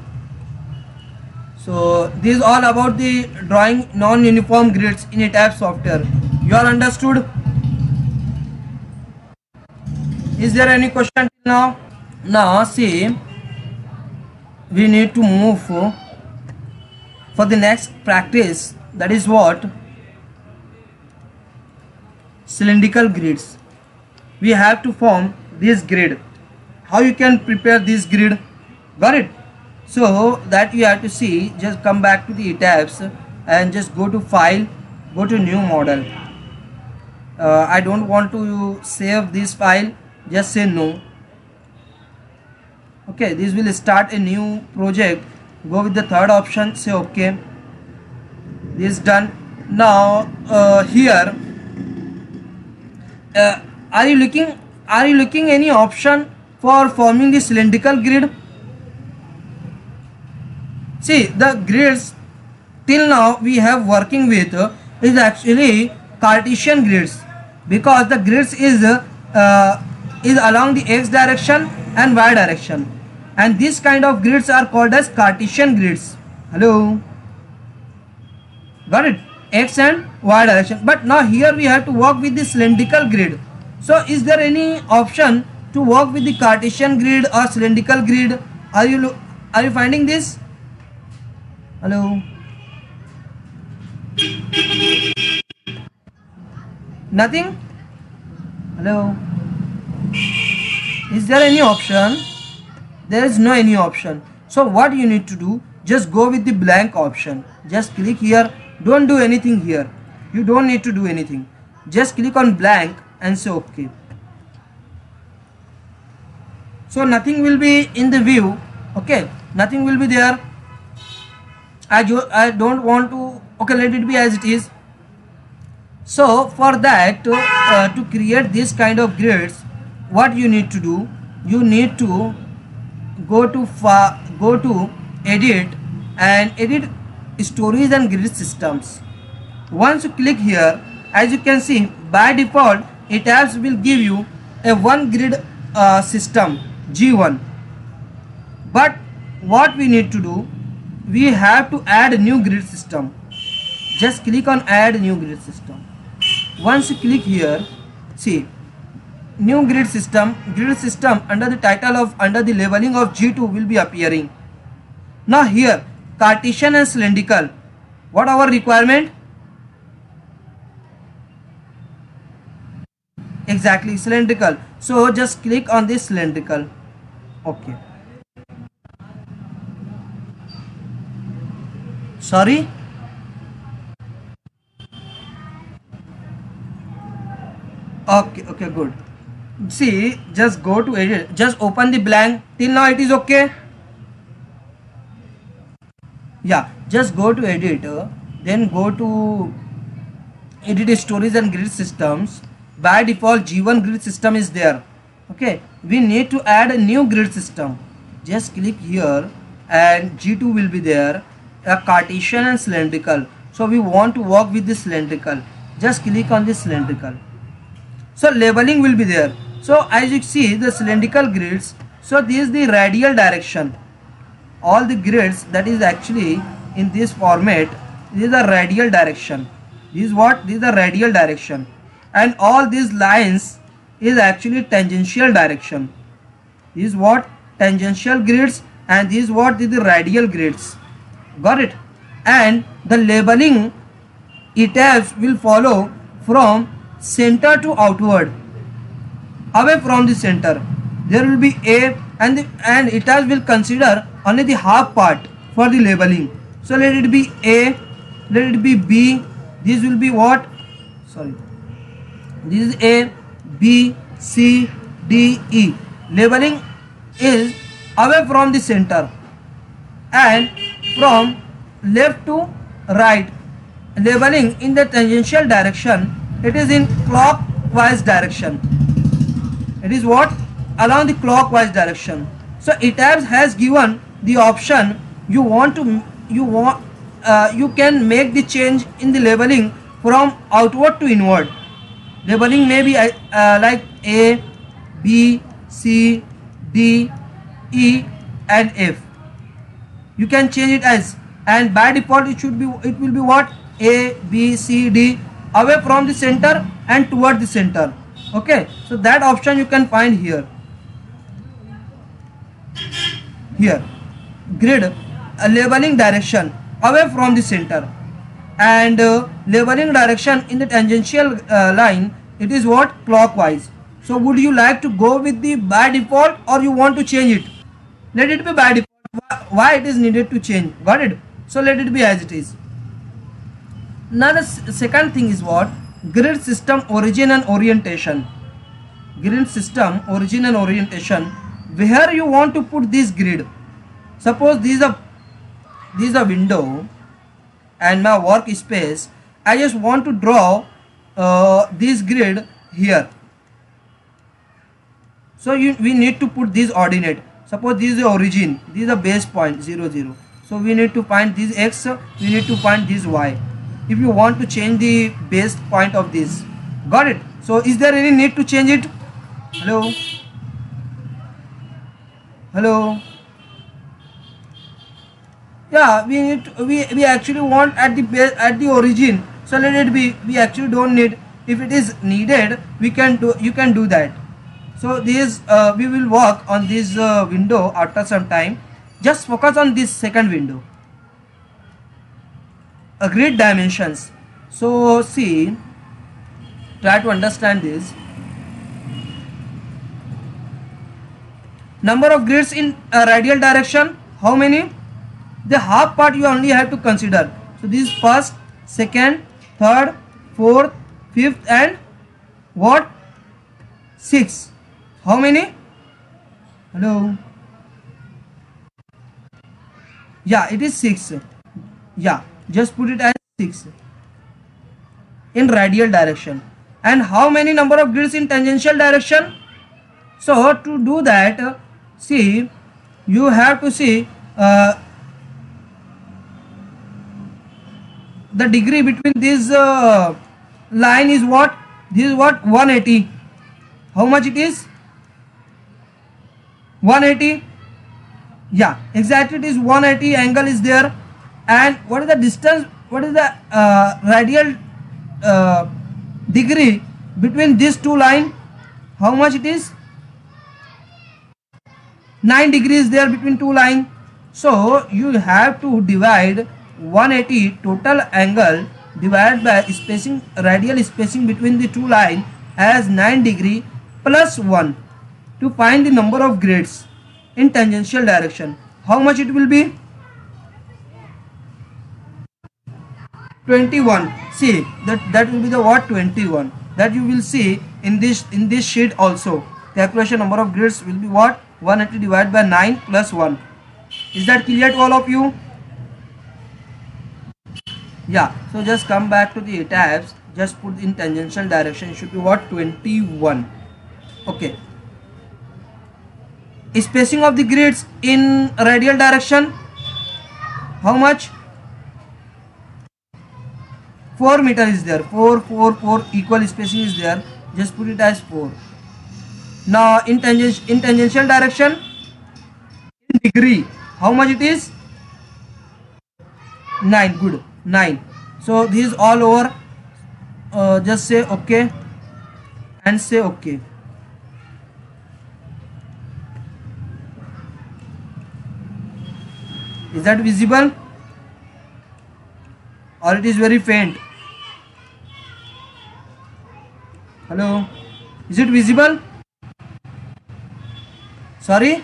So this is all about the drawing non-uniform grids in E T A B software. You all understood? Is there any question now? Now see, we need to move for, for the next practice. That is what? Cylindrical grids. We have to form this grid. How you can prepare this grid? Got it? So that you have to see, just come back to the E T A Bs and just go to file, go to new model. uh, I don't want to save this file, just say no. Okay, this will start a new project. Go with the third option, say okay. This is done. Now uh, here uh, are you looking are you looking any option for forming the cylindrical grid? See, the grids till now we have working with uh, is actually Cartesian grids, because the grids is uh, is along the x direction and y direction, and this kind of grids are called as Cartesian grids. Hello, Got it? X and Y direction. But now here we have to work with the cylindrical grid. So is there any option to work with the Cartesian grid or cylindrical grid? Are you are you finding this? Hello? Nothing? Hello? Is there any option? There is no any option. So what you need to do, just go with the blank option. Just click here. Don't do anything here. You don't need to do anything. Just click on blank and say OK. So nothing will be in the view. Okay, nothing will be there. I, I don't want to. Okay, let it be as it is. So for that, uh, to create this kind of grids, what you need to do, you need to go to go to edit and edit stories and grid systems. Once you click here, as you can see, by default ETABS will give you a one grid uh, system G one. But what we need to do, we have to add a new grid system. Just click on add new grid system. Once you click here, see new grid system, grid system under the title of under the labeling of G two will be appearing. Now here Cartesian and cylindrical, what our requirement? Exactly, cylindrical. So just click on this cylindrical. Okay. Sorry. Okay, okay, good. See, just go to edit, just open the blank. Till now it is okay. Yeah, just go to editor, then go to edit stories and grid systems. By default G one grid system is there. Okay, we need to add a new grid system. Just click here and G two will be there, a Cartesian and cylindrical. So we want to work with the cylindrical. Just click on the cylindrical. So labeling will be there. So as you see the cylindrical grids, so this is the radial direction. All the grids that is actually in this format, this is the radial direction. This is what? This is the radial direction. And all these lines is actually tangential direction. This is what? Tangential grids, and this is what? This is the radial grids. Got it? And the labeling ETABS will follow from center to outward, away from the center. There will be A, and the, and ETABS will consider only the half part for the labeling. So let it be A, let it be B. This will be what? Sorry. This is A, B, C, D, E. Labeling is away from the center, and from left to right. Labeling in the tangential direction, it is in clockwise direction. It is what? Along the clockwise direction. So ETABS has given the option, you want to you want uh, you can make the change in the labeling from outward to inward. Labeling may be uh, like A, B, C, D, E and F. You can change it as, and by default it should be, it will be what? A, B, C, D, away from the center and toward the center. Okay, so that option you can find here. Here, grid uh, labeling direction away from the center, and uh, labeling direction in the tangential uh, line, it is what? Clockwise. So would you like to go with the by default, or you want to change it? Let it be by default. Why it is needed to change? Got it? So let it be as it is. Now the second thing is what? Grid system origin and orientation. Grid system origin and orientation. Where you want to put this grid? Suppose this is a this is a window and my workspace. I just want to draw uh, this grid here. So you, we need to put this ordinate. Suppose this is the origin. This is a base point zero zero. So we need to find this x. We need to find this y. If you want to change the base point of this. Got it? So is there any need to change it? Hello? Hello? Yeah, we need to, we we actually want at the base, at the origin. So let it be. We actually don't need. If it is needed, we can do. You can do that. So this uh, we will work on this uh, window after some time. Just focus on this second window. A grid dimensions. So see, try to understand this. Number of grids in a radial direction. How many? The half part you only have to consider. So this is first, second, third, fourth, fifth, and what? Six. How many? Hello. Yeah, it is six. Yeah, just put it as six in radial direction. And how many number of grids in tangential direction? So to do that, uh, see, you have to see uh, the degree between this uh, line is what? This is what? one eighty. How much it is? one eighty. Yeah, exactly, it is one eighty. Angle is there. And what is the distance? What is the uh, radial uh, degree between these two lines? How much it is? nine degrees there between two lines. So you have to divide one eighty total angle divided by spacing, radial spacing between the two lines as nine degree plus one to find the number of grids in tangential direction. How much it will be? twenty-one. See, that that will be the what? twenty-one. That you will see in this in this sheet also. Calculation number of grids will be what? one eighty divided by nine plus one. Is that clear to all of you? Yeah, so just come back to the tabs. Just put in tangential direction. It should be what? twenty-one. Okay. Spacing of the grids in radial direction. How much? four meter is there. four, four, four equal spacing is there. Just put it as four. Now in, tangen in tangential direction, in degree, how much it is? nine. Good. nine. So this is all over. Uh, just say okay and say okay. Is that visible? Or it is very faint? Hello? Is it visible? Sorry?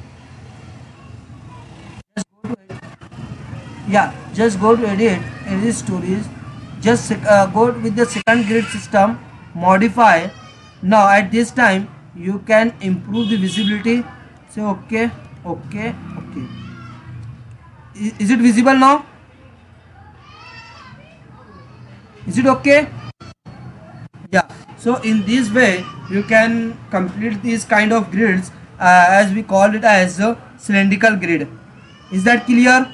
Just go to edit. Yeah, just go to edit, edit stories. Just uh, go with the second grid system, modify. Now at this time you can improve the visibility. Say okay, okay, okay. Is, is it visible now? Is it okay? Yeah. So in this way you can complete these kind of grids uh, as we call it as a cylindrical grid. Is that clear?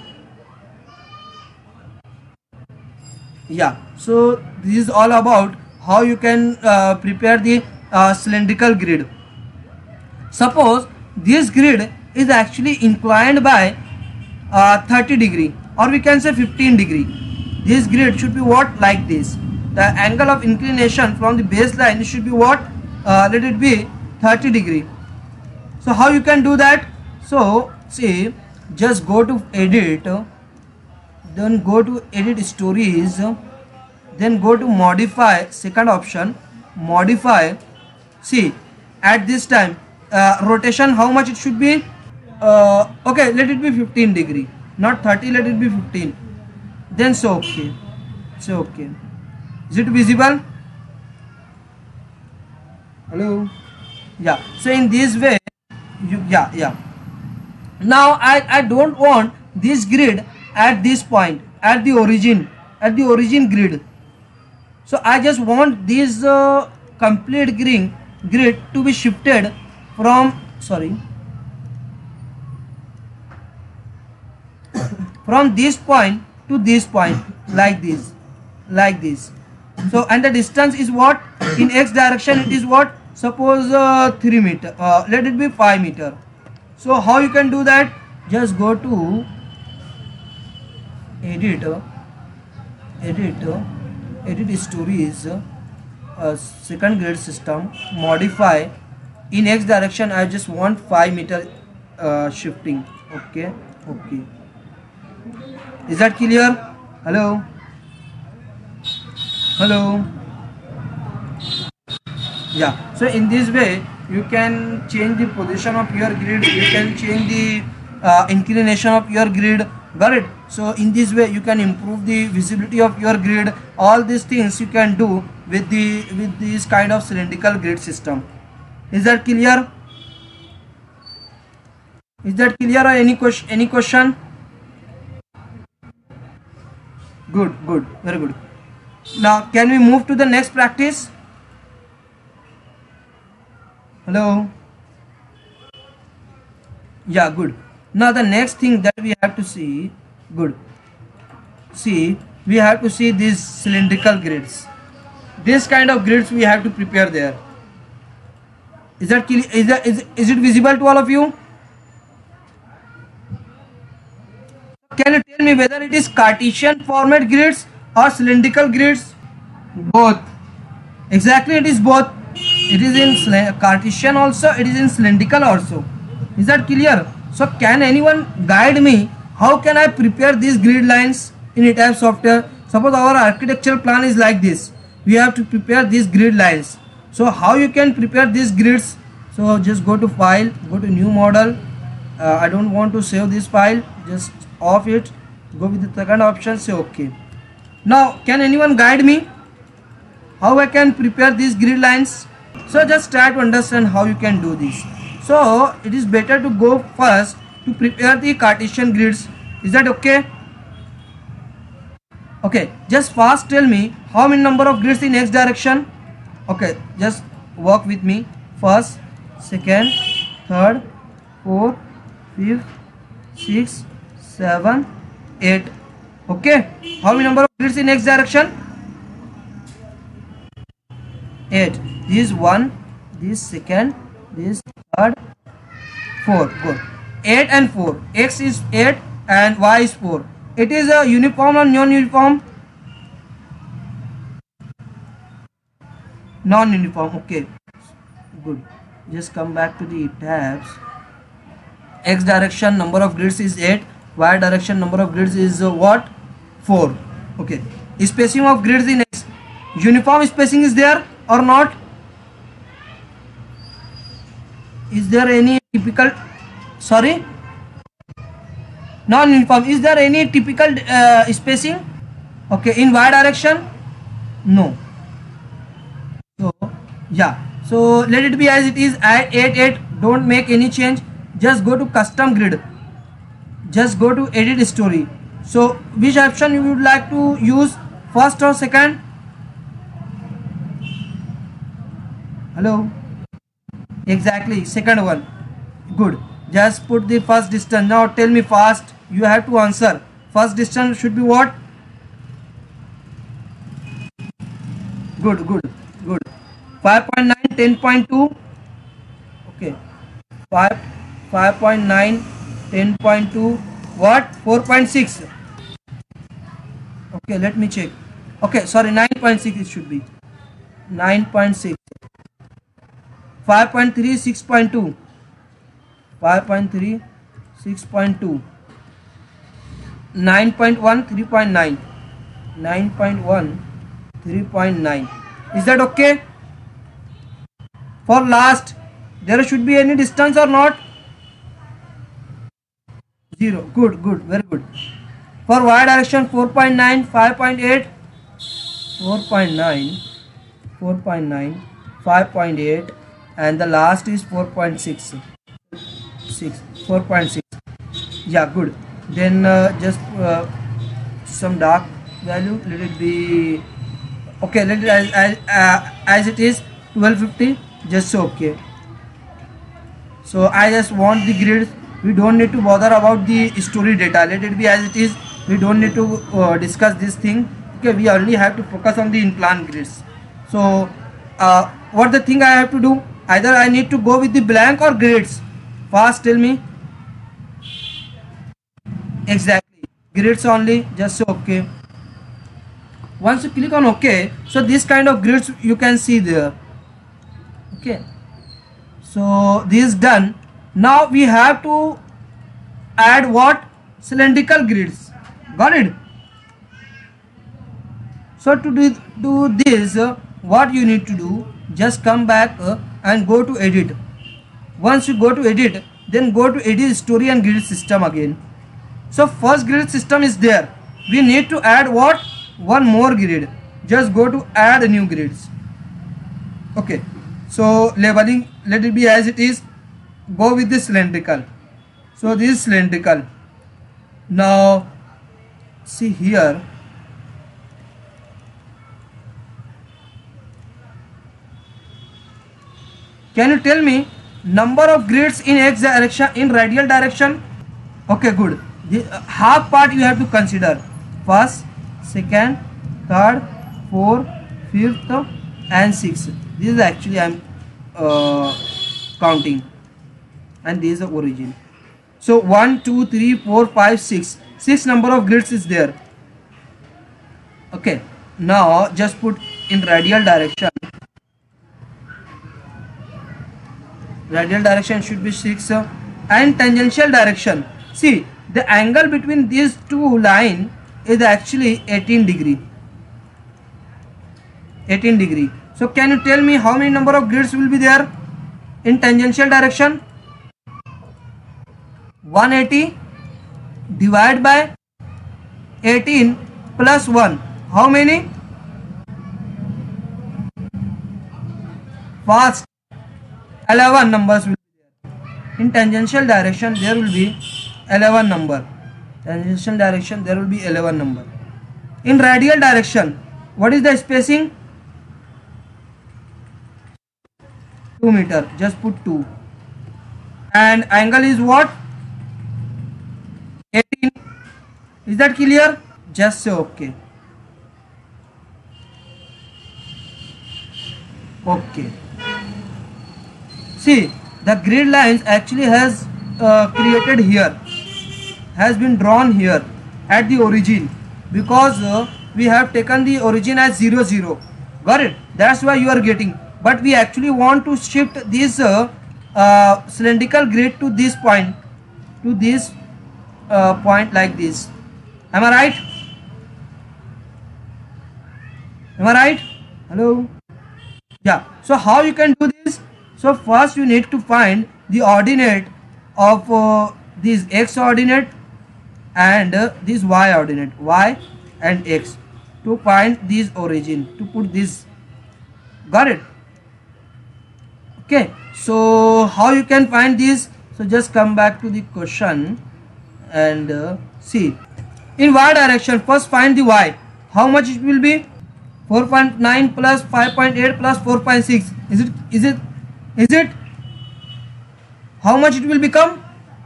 Yeah. So this is all about how you can uh, prepare the uh, cylindrical grid. Suppose this grid is actually inclined by uh, thirty degree, or we can say fifteen degree. This grid should be what? Like this. The angle of inclination from the baseline should be what? Uh, let it be thirty degree. So how you can do that? So see, just go to edit, then go to edit stories, then go to modify, second option, modify. See, at this time uh, rotation, how much it should be? Uh, okay, let it be fifteen degree, not thirty, let it be fifteen. Then so okay, so okay. Is it visible? Hello? Yeah. So in this way, you, yeah, yeah. Now I, I don't want this grid at this point, at the origin, at the origin grid. So I just want this uh, complete grid, grid to be shifted from, sorry, from this point to this point, like this, like this. So and the distance is what? In x direction it is what? Suppose uh, three meter, uh, let it be five meter. So how you can do that? Just go to edit uh, edit uh, edit stories, uh, second grid system, modify in x direction. I just want five meter uh, shifting. Okay, okay, is that clear? Hello, hello. Yeah, so in this way you can change the position of your grid, you can change the uh, inclination of your grid. Got it? So in this way you can improve the visibility of your grid. All these things you can do with the with this kind of cylindrical grid system. Is that clear? Is that clear, or any question? Any question? Good, good, very good. Now can we move to the next practice? Hello. Yeah, good. Now the next thing that we have to see, good, see, we have to see these cylindrical grids. This kind of grids we have to prepare there. Is that clear? Is that is, is it visible to all of you? Can you tell me whether it is Cartesian format grids or cylindrical grids? Both. Exactly, it is both. It is in Cartesian also, it is in cylindrical also. Is that clear? So can anyone guide me how can I prepare these grid lines in E TABS software? Suppose our architectural plan is like this, we have to prepare these grid lines. So how you can prepare these grids? So just go to file, go to new model. uh, I don't want to save this file, just off it, go with the second option, say okay. Now can anyone guide me how I can prepare these grid lines? So just try to understand how you can do this. So it is better to go first to prepare the Cartesian grids. Is that okay? Okay, just fast tell me how many number of grids in x direction. Okay, just work with me. First, second, third, fourth, fifth, sixth, seven, eight. Okay, how many number of grids in x direction? eight. This one, this second, this third, four. Good. eight and four. X is eight and Y is four. It is a uniform or non-uniform? Non-uniform. Okay. Good. Just come back to the tabs. X direction number of grids is eight. Y direction number of grids is uh, what? four. Okay. Spacing of grids in X. Uniform spacing is there or not? Is there any typical, sorry, non-uniform, is there any typical uh, spacing? Okay, in Y direction? No. So yeah, so let it be as it is. Add eight, eight, don't make any change, just go to custom grid, just go to edit story. So which option you would like to use, first or second? Hello? Exactly, second one. Good. Just put the first distance. Now tell me fast, you have to answer. First distance should be what? Good, good, good. five point nine, ten point two. Okay. five, five point nine, ten point two. What? four point six. Okay, let me check. Okay, sorry, nine point six it should be. nine point six. five point three, six point two. five point three, six point two. nine point one, three point nine. nine point one, three point nine. Is that okay? For last, there should be any distance or not? Zero. Good, good, very good. For Y direction, four point nine, five point eight, four point nine, four point nine, five point eight, and the last is four point six. six, four point six. Yeah, good. Then uh, just uh, some dark value, let it be okay, let it as, as, uh, as it is twelve fifty, just okay. So I just want the grid, we don't need to bother about the story data, let it be as it is, we don't need to uh, discuss this thing. Okay, we only have to focus on the in-plan grids. So uh, what the thing I have to do, either I need to go with the blank or grids. Fast tell me. Exactly. grids only, just say okay. Once you click on OK, so this kind of grids you can see there. Okay, so this is done. Now we have to add what? Cylindrical grids. Got it? So to do, do this, uh, what you need to do, just come back uh, and go to edit. Once you go to edit, then go to edit story and grid system again. So first grid system is there. We need to add what? One more grid. Just go to add new grids. Okay, so labeling, let it be as it is. Go with the cylindrical. So this is cylindrical. Now see here, can you tell me number of grids in x direction, in radial direction? Okay, good. The uh, half part you have to consider. First, second, third, fourth, fifth and sixth. This is actually I am uh, counting, and this is the origin. So one, two, three, four, five, six. Six number of grids is there. Okay. Now just put in radial direction. Radial direction should be six, uh, and tangential direction. See, the angle between these two lines is actually eighteen degree. eighteen degree. So can you tell me how many number of grids will be there in tangential direction? one eighty divided by eighteen plus one. How many? Fast. eleven numbers will be there. In tangential direction there will be eleven number. Tangential direction there will be eleven number. In radial direction, what is the spacing? two meter. Just put two. And angle is what? eighteen. Is that clear? Just say okay. Okay. See, the grid lines actually has uh, created here, has been drawn here at the origin, because uh, we have taken the origin as zero zero. Got it? That's why you are getting. But we actually want to shift this uh, uh, cylindrical grid to this point, to this uh, point like this. Am I right? Am I right? Hello? Yeah. So how you can do this? So first you need to find the ordinate of uh, this x ordinate and uh, this y ordinate, y and x, to find this origin, to put this. Got it? Okay. So how you can find this? So just come back to the question and uh, see. In y direction, first find the y. How much it will be? four point nine plus five point eight plus four point six. Is it? Is it? Is it? How much it will become?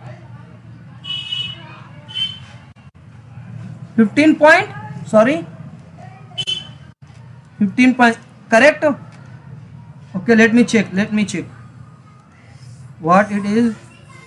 fifteen point, sorry, fifteen point, correct? Okay, let me check, let me check. What it is?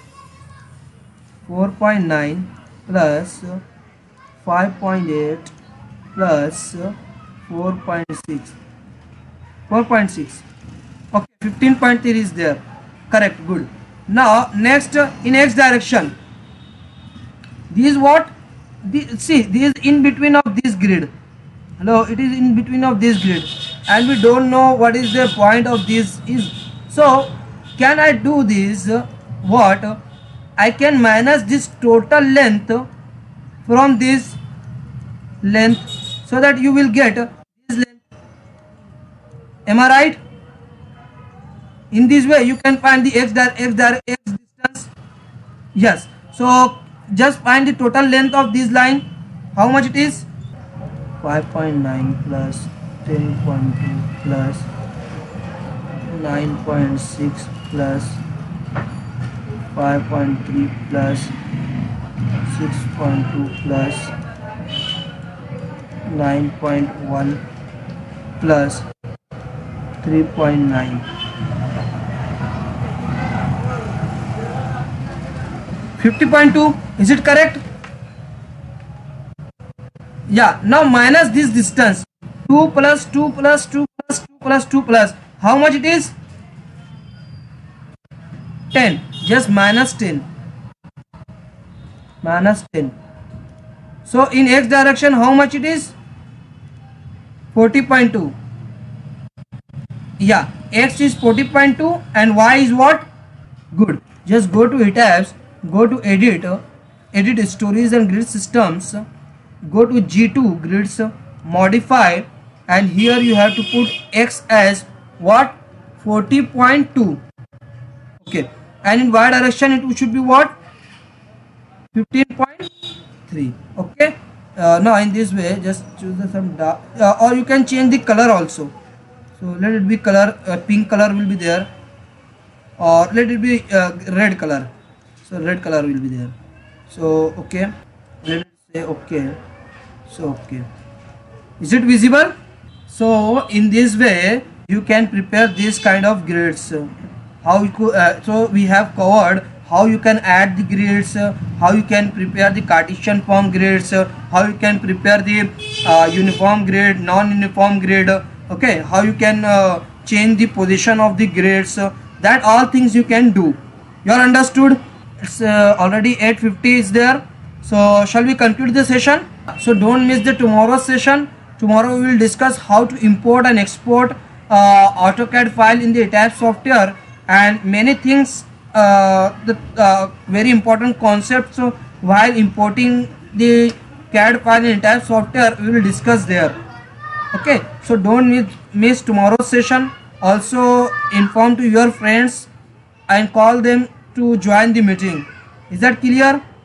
four point nine plus five point eight plus four point six. four point six. Okay, fifteen point three is there. Correct, good. Now next, in x direction, this is what? The, see, this is in between of this grid. Hello, it is in between of this grid, and we don't know what is the point of this is. So can I do this? What? I can minus this total length from this length, so that you will get this length. Am I right? In this way you can find the x, x, x distance. Yes. So just find the total length of this line. How much it is? five point nine plus ten point two plus nine point six plus five point three plus six point two plus nine point one plus three point nine. fifty point two, is it correct? Yeah, now minus this distance. two plus two plus two plus two plus two plus. How much it is? ten. Just minus ten. Minus ten. So in x direction, how much it is? forty point two. Yeah, x is forty point two and y is what? Good. Just go to ETABS, go to edit, edit stories and grid systems, go to G two grids, modify, and here you have to put x as what? forty point two. Okay, and in y direction it should be what? fifteen point three. Okay, uh, now in this way just choose the some dark, uh, or you can change the color also. So let it be color, uh, pink color will be there, or let it be uh, red color. So red color will be there. So okay, let it say okay. So okay, is it visible? So in this way you can prepare this kind of grids. How you could, uh, so we have covered how you can add the grids, uh, how you can prepare the Cartesian form grids, uh, how you can prepare the uh, uniform grid, non-uniform grid, uh, okay, how you can uh, change the position of the grids, uh, that all things you can do. You are understood? It's uh, already eight fifty is there. So shall we conclude the session? So don't miss the tomorrow's session. Tomorrow we will discuss how to import and export uh, AutoCAD file in the ETABS software, and many things, uh, the uh, very important concepts uh, while importing the C A D file in ETABS software we will discuss there. Okay, so don't miss, miss tomorrow's session. Also inform to your friends and call them to join the meeting. Is that clear?